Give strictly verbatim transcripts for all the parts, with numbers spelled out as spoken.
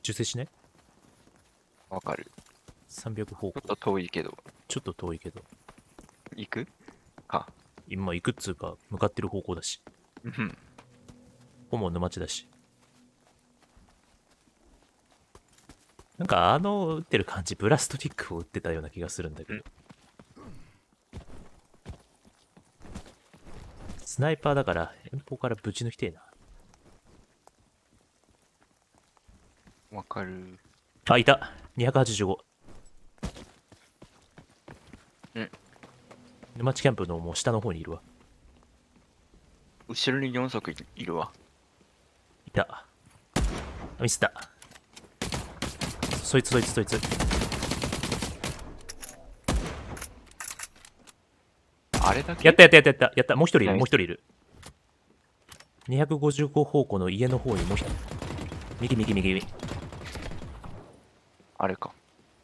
受精しない？ わかる。 さんびゃく方向。 ちょっと遠いけど。 ちょっと遠いけど。 行くか。 今行くっつうか、向かってる方向だし。 うん。 ほぼ沼地だし。なんかあの撃ってる感じ、ブラストティックを撃ってたような気がするんだけど。スナイパーだから遠方からぶち抜きてえな。 わかる。 あ、いた !にひゃくはちじゅうご。 うん。 沼地キャンプのもう下の方にいるわ。 後ろによん足いるわ。 いた。あ、ミスった。そいつそいつそいつ。 あれだけやったやったやったやった。やった。もう一人いる、 ナイスもう一人いる。にひゃくごじゅうご方向の家の方にもう一人。右右右右。 あれか。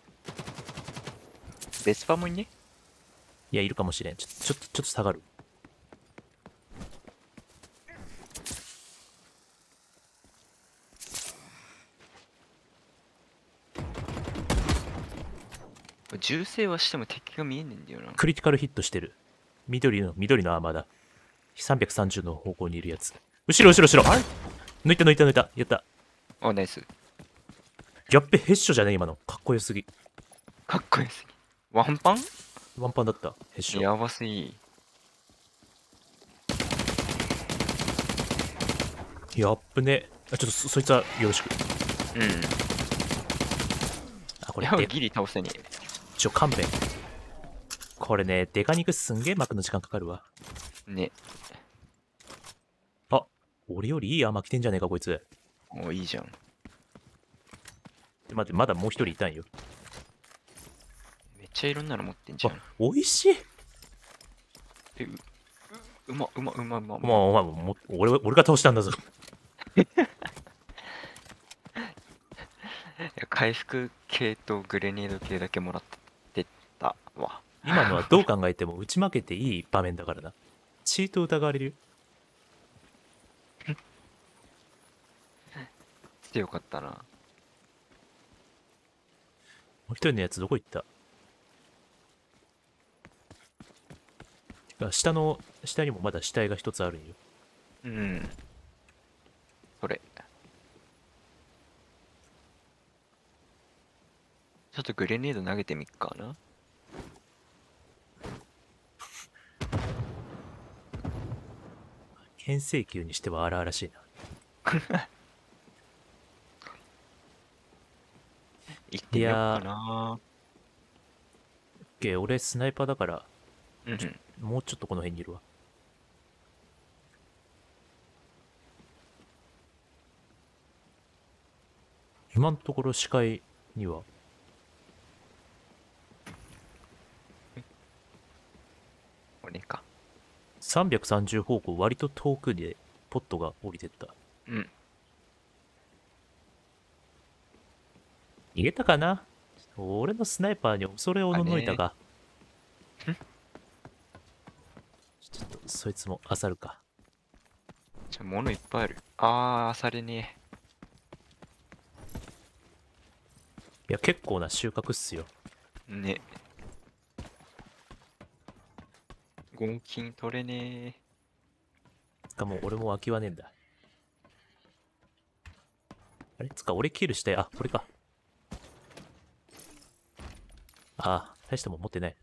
ベスパもいね。 いや、いるかもしれん。ちょちょっと、ちょっと下がる。 銃声はしても敵が見えねえんだよな。 クリティカルヒットしてる。緑の、緑のアーマーだ。さんびゃくさんじゅうの方向にいるやつ。後ろ後ろ後ろ。抜いた抜いた抜いた。やった。 あ、ナイス。 やっべ、ヘッショじゃね今の。かっこよすぎ。 かっこよすぎ。ワンパンワンパンだった。ヘッショ。 やばすぎ。 やっぶね。あ、ちょっとそ、そいつはよろしく。 うん。 あ、これで、 やばギリ倒せねえ。 ちょ、勘弁。これね、デカ肉すんげえ巻くの時間かかるわ。 ね。 あ、俺よりいいアーマー着てんじゃねえか、こいつ。 もういいじゃん。 待って、まだもう一人いたんよ。 めっちゃいろんなの持ってんじゃあん。、 美味しい。 え、う、うま、うま、うま、うま、うま。 もう、お前もう、俺、俺が倒したんだぞ。 いや回復系とグレネード系だけもらってたわ。 今のはどう考えても打ち負けていい場面だからな。チート疑われるよ。 強かったな。 もう一人のやつどこ行った？てか下の、下にもまだ死体が一つあるんよ。 うん。それ。ちょっとグレネード投げてみっかな。 牽制球にしては荒々しいな。 行ってみようかな。 オッケー、俺スナイパーだから、 うんうん。 もうちょっとこの辺にいるわ。今のところ視界には、 これか。 さんびゃくさんじゅう方向割と遠くでポットが降りてった。 うん。 逃げたかな？俺のスナイパーに恐れおののいたか。ちょっとそいつも漁るか。 じゃ、物いっぱいある。あー、あされねいや、結構な収穫っすよ。 え。ね。合金取れねつかもう俺も空きはねえんだ。あれつか俺キルしたい。あ、これか。ああ、大したもん持ってない。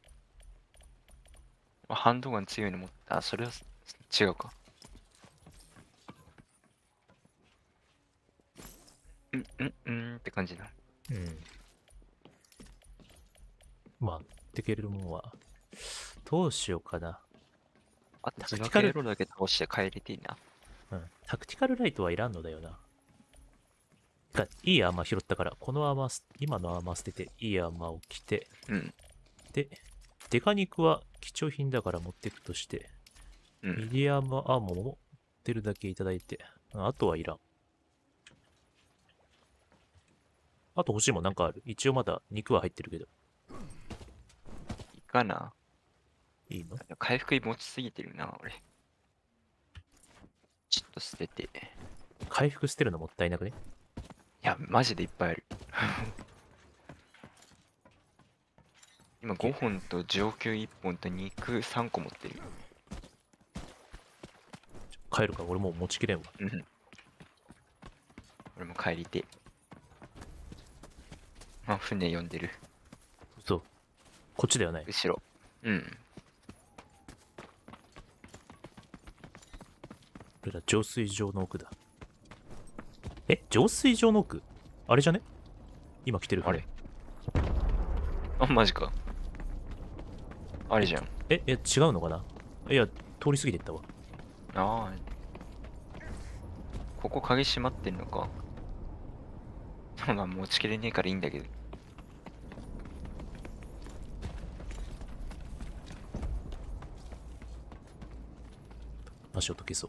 え。ハンドガン強いの持った。あ、それは違うか。うんうんうんって感じだ。 うん。まあ、できるもんは。どうしようかな。 あと、 タズバクティカルケロだけ倒して帰れていいな。 うん。タクティカルライトはいらんのだよな。がいいアーマー拾ったから、このアーマーす、今のアーマー捨てて、いいアーマーを着て、 うん。 で、デカ肉は貴重品だから持っていくとして、 うん。 ミディアムアーモーも持ってるだけいただいて、あとはいらん。あと欲しいもんなんかある。一応まだ肉は入ってるけど。 いいかな。 いいの？ 回復持ちすぎてるな、俺。ちょっと捨てて。 回復捨てるのもったいなくね？ や、マジでいっぱいある。今ごほんと上級いっぽんと肉さんこ持ってる。 帰るか、俺もう持ちきれんわ。 うん。俺も帰りて。あ、船呼んでる。 そう。こっちだよね。 後ろ。うん。 俺ら浄水場の奥だ。え、浄水場の奥あれじゃね？今来てる船。 あれあ、マジか。あれじゃん。 え、え、違うのかな？いや、通り過ぎてったわ。 ああ。ここ鍵閉まってんのか。まあ持ちきれねえからいいんだけど。 足を解けそう。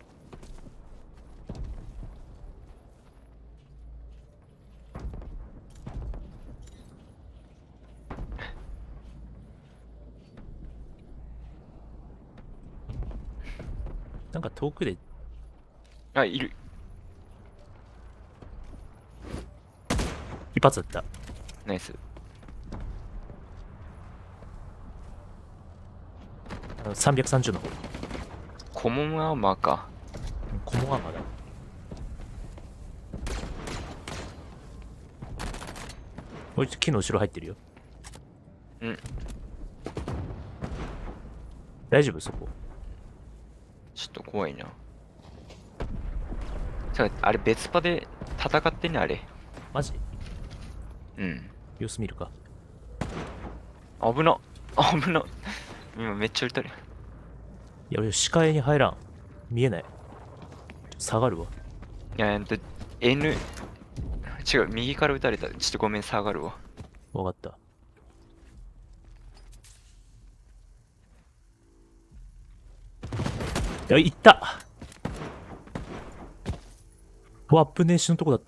なんか遠くであ、いる。 一発だった。 ナイス。 あのさんびゃくさんじゅうの方。 コモンアーマーか。 コモアーマーだ。こいつ木の後ろ入ってるよ。 うん。 大丈夫そこ。 ちょっと怖いな。さあれ別パで戦ってんねあれ。 マジ？ うん。 様子見るか。 危な。危な。今めっちゃ撃たれ。 いや、俺視界に入らん。見えない。下がるわ。 いや、えっと、N、違う、右から撃たれた。ちょっとごめん、下がるわ。 わかった。いや、行ったワップネーションのとこだった。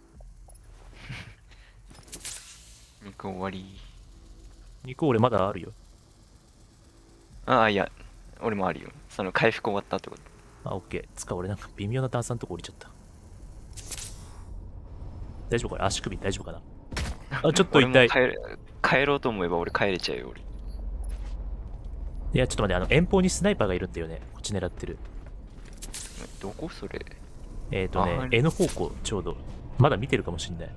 肉終わり。 肉俺まだあるよ。 ああ、いや、俺もあるよ。その回復終わったってこと。 あ、オッケー。つか俺なんか微妙な段差のとこ降りちゃった。大丈夫これ足首大丈夫かな？あ、ちょっと俺も痛い。 帰れ帰ろうと思えば俺帰れちゃうよ、俺。 いや、ちょっと待って、あの、遠方にスナイパーがいるんだよね。こっち狙ってる。 どこそれ。 えっ、ー、とねあ、 N 方向、ちょうど。まだ見てるかもしんない。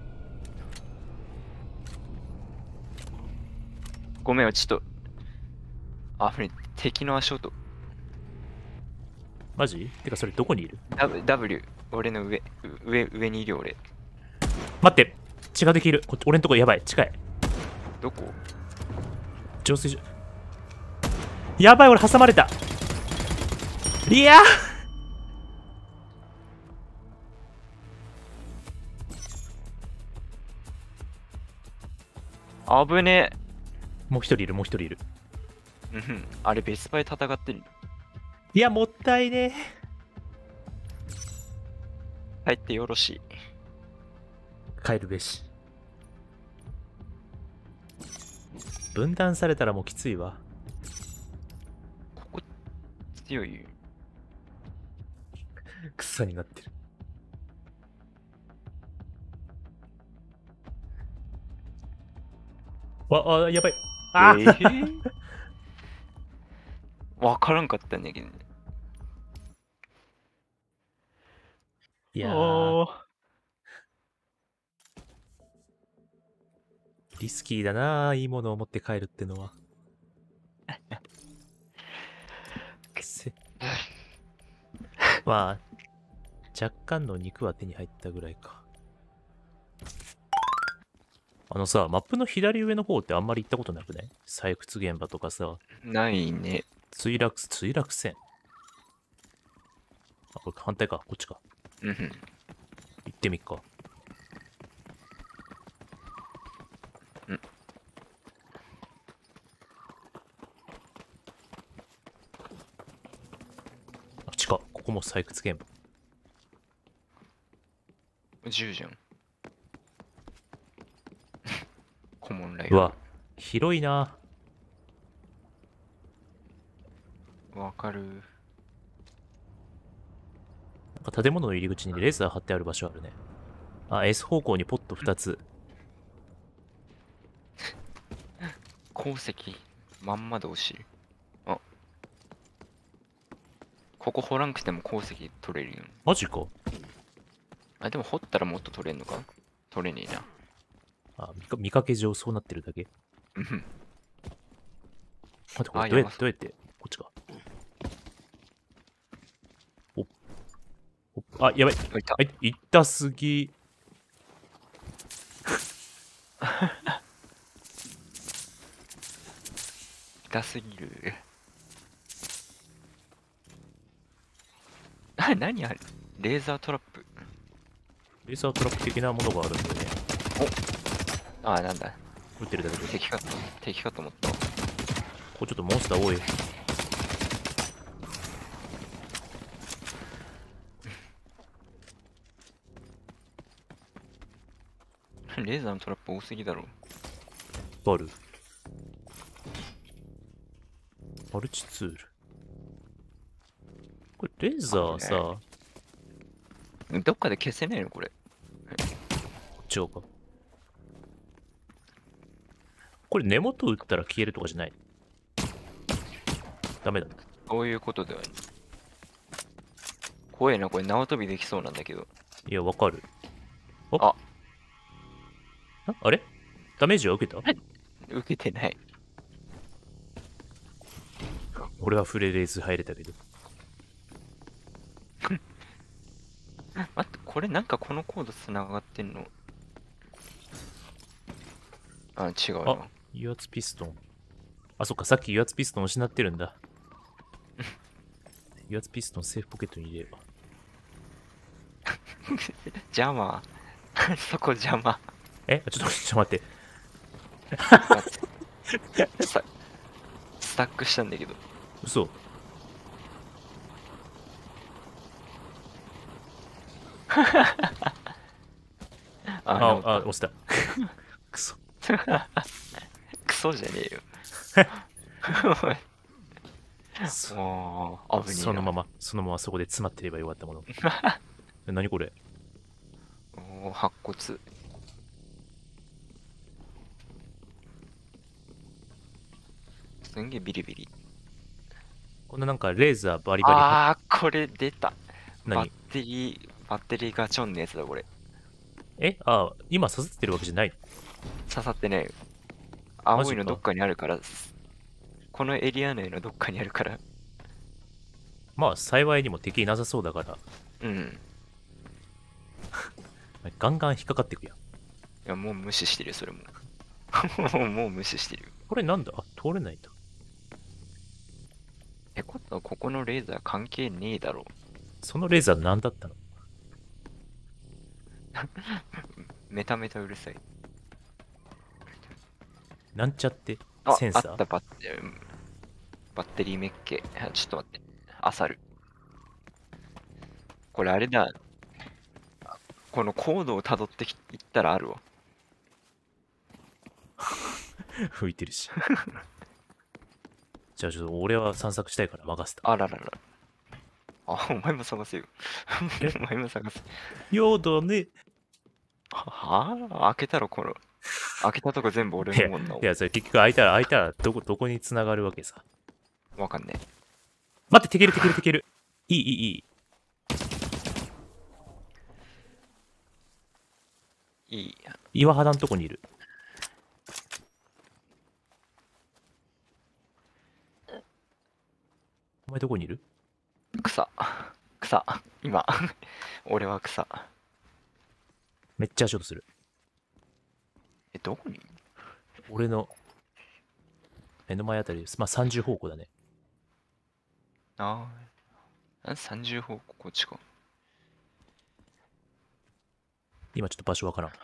ごめんよ、ちょっと。あ、ふれ、敵の足音。 マジ？てか、それどこにいる？ W、W、俺の上、う上、上にいるよ、俺。 待って、血ができる。こっち俺んとこやばい。近い。 どこ？ 浄水場。やばい、俺挟まれた。いや危ねもう一人いる、もう一人いる。 え。うん。あれ、別パで戦ってる。 いや、もったいね帰ってよろしい。 え。帰るべし。分断されたらもうきついわ。 ここ、強い。 草になってる。わ、あ、やばい。あえー、わからんかったんだけどね。 いやー、 おーリスキーだな、いいものを持って帰るってのは。せまあ、若干の肉は手に入ったぐらいか。あのさ、マップの左上の方ってあんまり行ったことなくね？採掘現場とかさ、 ないね。 墜落、墜落船。あ、これ反対か、こっちか。 うんうん。 行ってみっか。 うん。 あ、近っ。ここも採掘現場。 じゅうじゃん。コモンライうわ、広いな。 わかる。 なんか建物の入り口にレーザー貼ってある場所あるね。 あ、S 方向にポットふたつ。 鉱石まんまで押しあここ掘らんくても鉱石取れるよ。 マジか。 あ、でも掘ったらもっと取れんのか。取れねえな。 あ、見か見かけ上そうなってるだけ。 うん。 待って、こあれどうややばってどうやってこっちか。おおあ、やばい。 あいた。 はい、痛すぎ。 痛すぎる。あ、何あれレーザートラップ。 レーザートラップ的なものがあるんだよね。 あ、なんだ。 撃ってるだけで。 敵か、敵かと思った。 これちょっとモンスター多い。 レーザーのトラップ多すぎだろ。 バル。マルチツール。これレーザーさ、こどっかで消せないのこれ。 っち側か。これ根元打ったら消えるとかじゃない。ダメだ。 そういうことではない。怖いな、これ縄跳びできそうなんだけど。 いや、わかる。おあああれダメージは受けた受けてない。 俺はフレレーズ入れたけど。 待って、これなんかこのコードつながってんの。あ、違うな。 あ、油圧ピストン。あ、そっか、さっき油圧ピストン失ってるんだ。油圧ピストンセーフポケットに入れれば。 邪魔。そこ邪魔。 えちょっと、ちょっと待って。 待ってスタスタックしたんだけど。 嘘。 あ、 あ、 直っあ、押した。くそ。 た。クソじゃねえよ。 そもう、危ねえな。 そのまま、そのままそこで詰まってればよかったもの。え何これおー白骨。すんげえビリビリ。 こんななんかレーザーバリバリは。 ああ、これ出た。バッ何テリー、バッテリーガチョンのやつだ、これ。 えあ、今刺さってるわけじゃないの刺さってねえ。 マジか青いのどっかにあるから、このエリア内のどっかにあるから。 まあ、幸いにも敵いなさそうだから、 うん。 ガンガン引っかかってくやん。 いや、もう無視してるよ、それも。もうもう無視してるよ。 これなんだあ、通れないんだ。 え、ことはここのレーザー関係ねえだろ。 そのレーザー何だったのメタメタうるさい。 なんちゃってあ、 センサーあったバッテリー、バッテリーメッケ。あちょっと待って。アサル。これあれだ。このコードを辿ってきいったらあるわ。 吹いてるし。じゃあちょっと俺は散策したいから任せた。 あららら。あ、お前も探せよ。 えお前も探せ。 ようだね。 はあ開けたらこの、開けたとこ全部俺のもんな。 いや、それ結局開いたら開いたらどこ、どこに繋がるわけさ。 わかんね待って、てけるてけるてける。いいいいいい。 え。いい。 岩肌のとこにいる。お前どこにいる草。草。今。俺は草。 めっちゃ足音する。 え、どこに俺の目の前あたりです。まあさんじゅう方向だね。 ああ。さんじゅう方向こっちか。 今ちょっと場所わからん。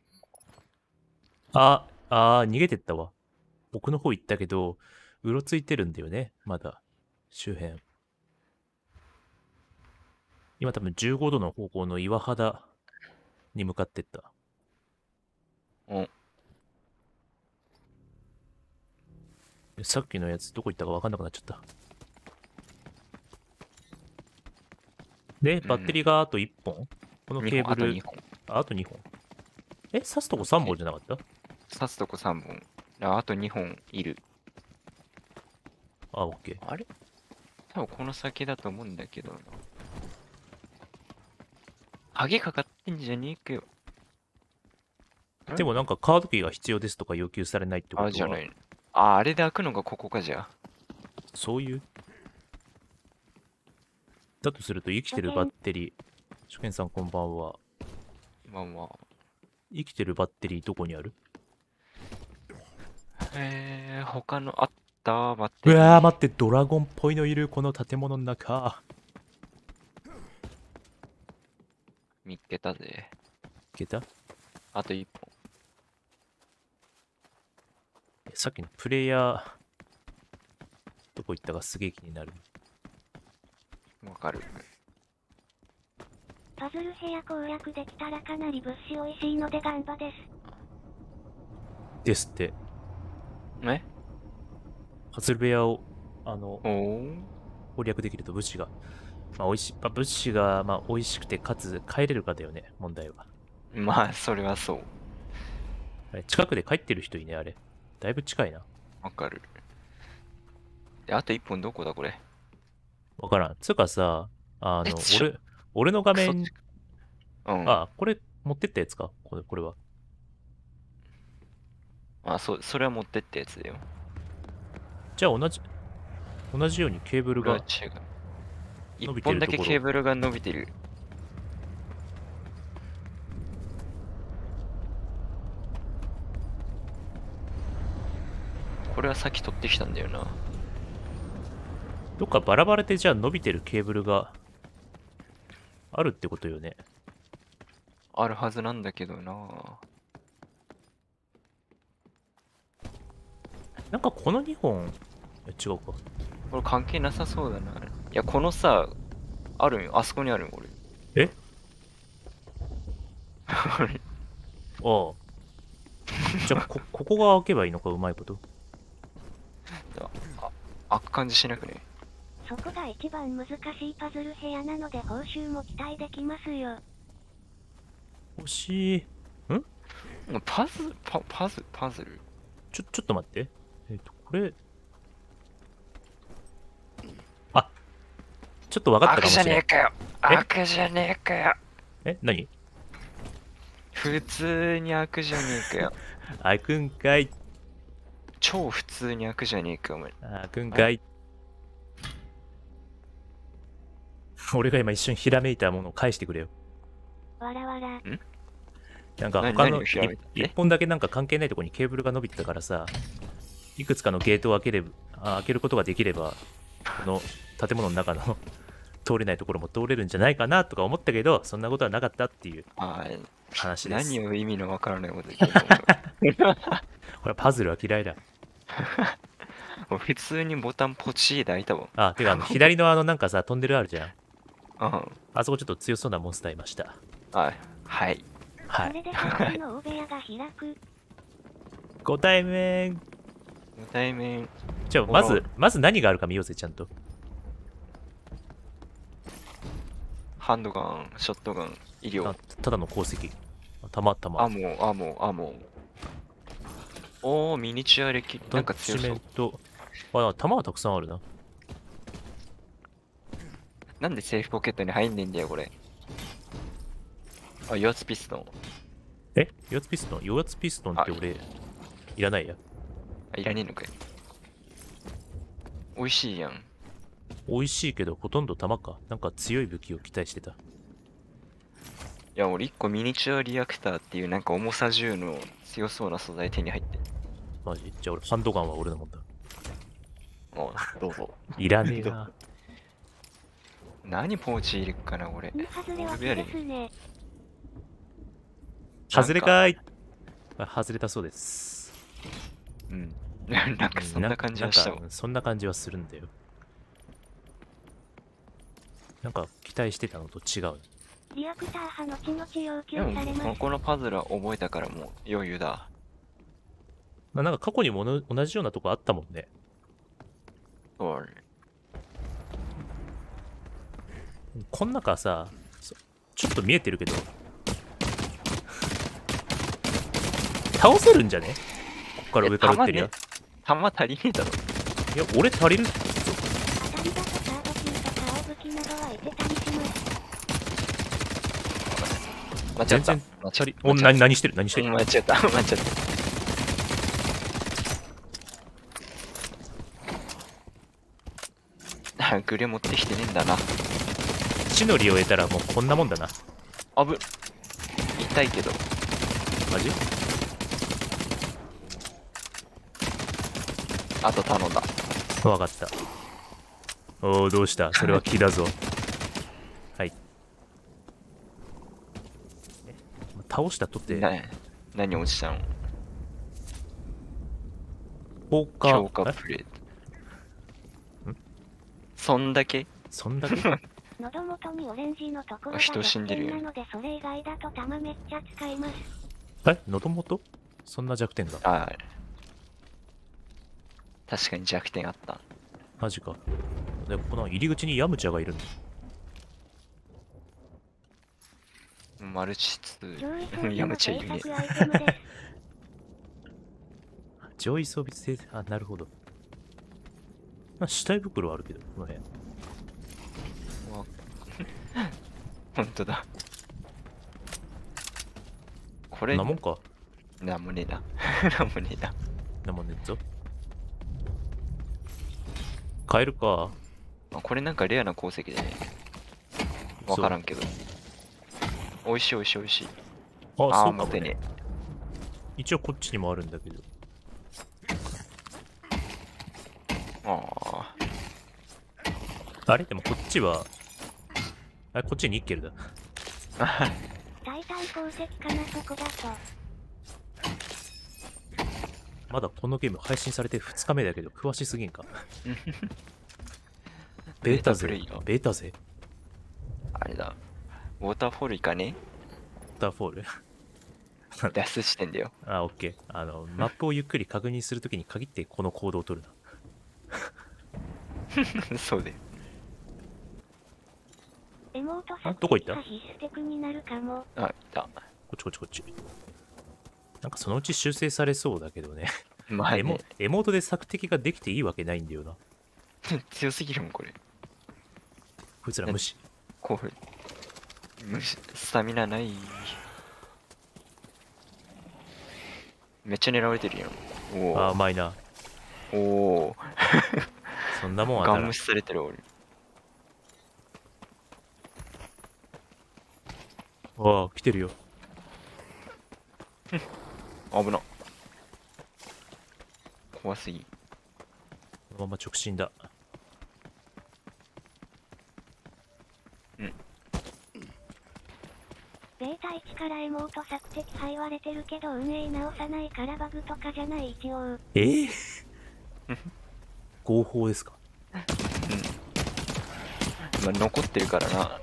あ、あー、逃げてったわ。奥の方行ったけど、うろついてるんだよね。まだ。周辺。今多分じゅうごどの方向の岩肌に向かってった。 おさっきのやつどこ行ったか分かんなくなっちゃった。で、バッテリーがあといっぽん。このケーブあとルにほん。 ああとにほん。え、刺すとこさんぼんじゃなかった？ 刺すとこさんぼん。ああとにほんいる。 あ、オッケー。 あれ多分この先だと思うんだけどな。鍵かかってんじゃねえかよ。んでもなんかカードキーが必要ですとか要求されないってことは、 あ、じゃない。あ、あれで開くのがここかじゃそういう。だとすると生きてるバッテリー、初見さんこんばんは。 あ。まあまあ。 生きてるバッテリーどこにある？ えー、他のあったバッテうリー。 わー待って、ドラゴンっぽいのいる、この建物の中。 見っけたぜ。 いけた？ あといっぽさっきのプレイヤー、どこ行ったかすげえ気になる。 ん。わかる。 パズル部屋攻略できたらかなり物資美味しいのでガンバです。 ですって。 えパズル部屋を、あの、 おー攻略できると物資が、まあ、美味しい、まあ、物資が、まあ、美味しくて、かつ帰れるかだよね、問題は。 まあ、それはそう。 あれ近くで帰ってる人いね、あれ。だいぶ近いな。 わかる。で、あといっぽんどこだこれ。 わからん。つうかさ、あの、 えちょ俺、俺の画クソ面、 うん。 あ、これ持ってったやつかこれ、これは。 あ、そう、それは持ってってやつだよ。 じゃあ同じ、同じようにケーブルがこれは違う。一伸びて本だけるところケーブルが伸びてる。これはさっき取ってきたんだよな。 どっかバラバラでじゃあ伸びてるケーブルがあるってことよね。 あるはずなんだけどな。 なんかこのにほん、え違うか。 これ関係なさそうだな。いや、このさ、あるんよ。あそこにあるんよ、俺。 えあれああ。じゃあこ、ここが開けばいいのか、うまいこと。 あ、開く感じしなくね。 そこが一番難しいパズル部屋なので報酬も期待できますよ。 欲しい。 パズル、パ、パズル、パズル。 ちょ、ちょっと待って。えっ、と、これ。あ、ちょっと分かった開くじゃかもしれない。 ねえかよ。 え開くじゃねえかよ。 え、何？ 普通に開くじゃねえかよ。 開くんかい。 超普通に開くじゃねえかよ、お前。 開くんかい。俺が今一瞬ひらめいたものを返してくれよ。 わらわら。 なんか何他の何をひらめいたって一本だけなんか関係ないところにケーブルが伸びてたからさ、いくつかのゲートを開ければ、あ開けることができれば、この建物の中の通れないところも通れるんじゃないかなとか思ったけど、そんなことはなかったっていうあ話です。 何を意味のわからないこと言ってるのこれパズルは嫌いだ。 もう普通にボタンポチーで開いたわ。 あ、てかあの左のあのなんかさ、トンネルあるじゃん。 うん。 あそこちょっと強そうなモンスターいました。 あ、はい。 はい。 これでパズルの大部屋が開く。 ご対面。 ご対面。 じゃあまず、まず何があるか見ようぜ、ちゃんと。 ハンドガン、ショットガン、医療あ、ただの鉱石。たまたま。 アモ、アモ、アモ。おー、ミニチュア歴、なんか強そうタッチメン。ト。あ、弾はたくさんあるな。 なんでセーフポケットに入んねんだよ、これ。あ、油圧ピストン。 え油圧ピストン油圧ピストンって俺、いらないや。 あ、いらねえのかい。美味しいやん。 美味しいけど、ほとんど弾か。なんか強い武器を期待してた。 いや、俺いっこミニチュアリアクターっていうなんか重さじゅうの強そうな素材手に入ってる。 マジじゃあ俺、ハンドガンは俺のもんだ。 あ、どうぞ。 いらねえな。 何ポーチ入れっかな、俺。 ん外れはベアリンですね。 外れかーい。あ外れたそうです。 うん。なんかそんな感じはしたわなん。かそんな感じはするんだよ。なんか期待してたのと違う。 リアクター派のちのち要求でもされます。 ここのパズルは覚えたからもう余裕だ。 まあ、なんか過去にもの同じようなとこあったもんね。 そうこん中さ、そちょっと見えてるけど、 倒せるんじゃね？こっから上から撃ってるや。 弾足りねえだろ。 いや、俺足りる。 当たりだとカードキーとか青武器などはいてたりします。 間違った。 全然間違足り。 間違お、何、何してる何してる、 間違った。間違った。あ、グレ持ってきてねえんだな。 地の利を得たらもうこんなもんだな。 あぶ。痛いけど。 マジ？ あと頼んだ。 わかった。おお、どうした？それは木だぞ。はい。え倒したとて、 な何落ちたの？ 効果。 強化えプレート。 んそんだけ？ そんだけ喉元にオレンジのところが人死んでるよ弱点なのでそれ以外だと弾めっちゃ使います。 え喉元そんな弱点が。 ああ。確かに弱点あった。 マジか。でもこの入り口にヤムチャがいるんだ。 マルチツ上位装ール。 備のやめちゃい制るね。 作アイテムです。 上位装備性、あ、なるほど。まあ、死体袋あるけど、この辺。 わほんとだ。これ、 こんなもんか。 なんもねえな。なんもねえな。 なんもねえぞ。買えるか。 あこれなんかレアな鉱石でね。わからんけど。美味しい美味しい美味しい。 あ、 ああー、 そうかもね持てね。 一応こっちにもあるんだけど。 ああ。 あれでもこっちは、あれこっちニッケルだ。 タイタン鉱石かなそこだと。 まだこのゲーム配信されてふつかめだけど詳しすぎんか。ベータ勢ベータブレイヤーベータ勢あれだ。ウォーターフォール行かね？ ウォーターフォール脱出してんだよ。 あ、オッケー。あの、マップをゆっくり確認するときに限ってこの行動を取るな。 そうで。 エモートあどこ行ったが必須テクになるかも。 あ、いた。 こっちこっちこっち。なんかそのうち修正されそうだけどね。 まあエモね。 エモートで索敵ができていいわけないんだよな。 強すぎるもん、これ。 こいつら無視。 こう。むしスタミナない。めっちゃ狙われてるやん。おあー、 お。 マイナー。 おお。 そんなもん当たらんガン無視されてる俺。 ああ、来てるよ。 危な。怖すぎ。 このまま直進だ。 ベータいちからエモート索敵派言われてるけど運営直さないからバグとかじゃない一応。 えー、合法ですか？ まあ、残ってるからな。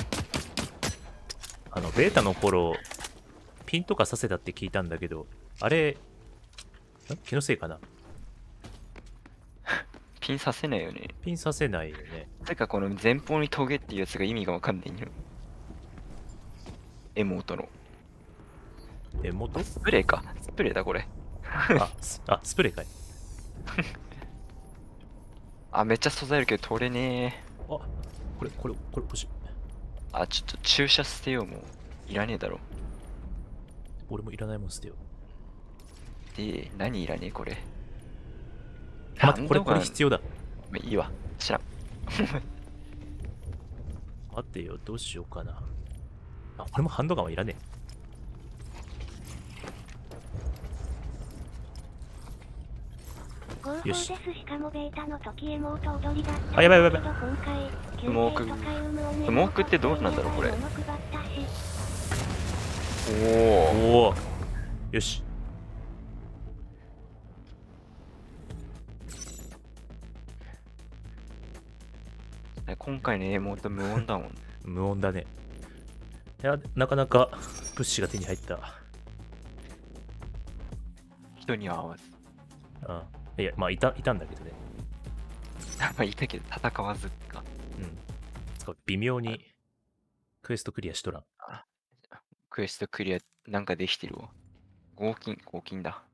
あの、ベータの頃、ピンとかさせたって聞いたんだけど、あれ、ん気のせいかな？ ピンさせないよね。 ピンさせないよね。 てかこの前方にトゲっていうやつが意味がわかんないんよ。エモートの。 え、元スプレーか。スプレーだこれ。 あ、スあ、スプレーかい。 あ、めっちゃ素材あるけど取れねあ、これ、これ、これ欲しい。 え。あ、ちょっと注射捨てようもう。いらねえだろ。 俺もいらないもん捨てよう。 で、何いらねえこれ。 あ待って、これ、これ要。 必要だ。 まあ、いいわ。知らん。 待ってよ、どうしようかな。あ、これもハンドガンはいらね合法です。しかもベータの時エモート踊りだったあやばいやばいやけど今回スモークスモークってどうなんだろうこれ物配ったしおおお。よし。 お。今回のエモート無音だもん。 無音だね。いや、なかなかプッシュが手に入った。 人には合わず。 あいや、まあ、いた、いたんだけどね。 まあ、いたけど戦わずか。 うん。つか微妙にクエストクリアしとらん。 クエストクリアなんかできてるわ。 合金、合金だ。